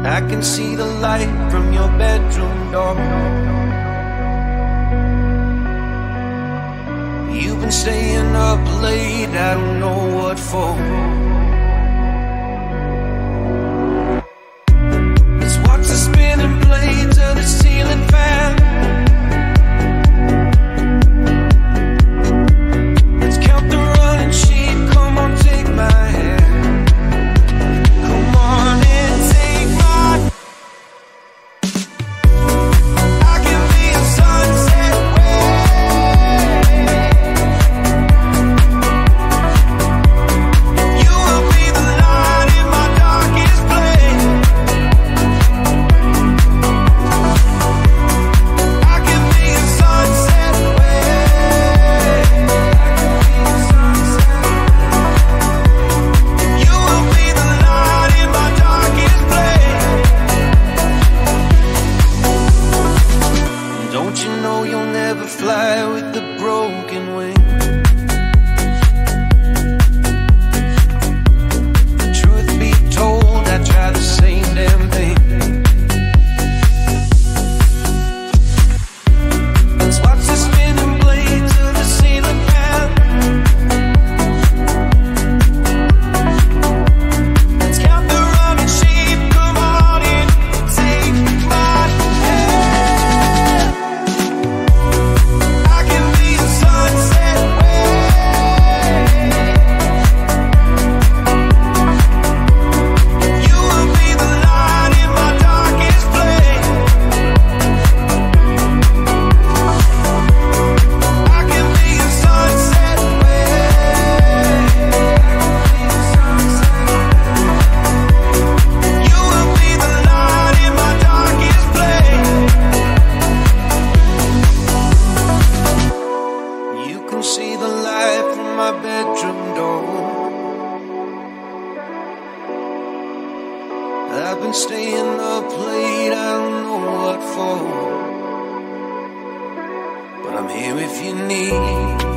I can see the light from your bedroom door. You've been staying up late, I don't know what for. Let's watch the spinning blades of the ceiling fan. Let's count the running sheep, come on, take my hand. Come on and take my. I can be a sunset ray. You will be the light in my darkest place. I can be a sunset ray. You will be the light in my darkest place. Don't you know you'll never fly with the broken wing? Truth be told, I try the same damn thing. Let's watch the spinning blades of the ceiling fan. Let's count the running sheep, come on in, take my hand. I can be a sunset ray. You will be the light in my darkest place. I can be a sunset ray. You will be the light in my darkest place. You can see the light from my bedroom door. I've been staying up late, I don't know what for, but I'm here if you need.